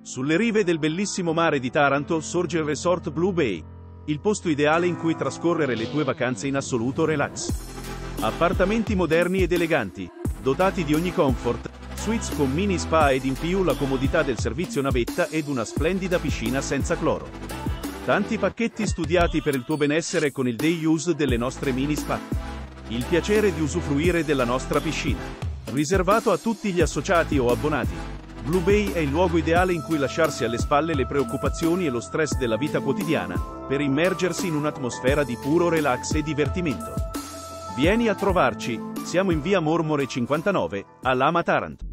Sulle rive del bellissimo mare di Taranto sorge il resort Blue Bay, il posto ideale in cui trascorrere le tue vacanze in assoluto relax. Appartamenti moderni ed eleganti, dotati di ogni comfort, suites con mini spa ed in più la comodità del servizio navetta ed una splendida piscina senza cloro. Tanti pacchetti studiati per il tuo benessere con il day use delle nostre mini spa. Il piacere di usufruire della nostra piscina. Riservato a tutti gli associati o abbonati. Blue Bay è il luogo ideale in cui lasciarsi alle spalle le preoccupazioni e lo stress della vita quotidiana, per immergersi in un'atmosfera di puro relax e divertimento. Vieni a trovarci, siamo in via Mormore 59, a Lama Taranto.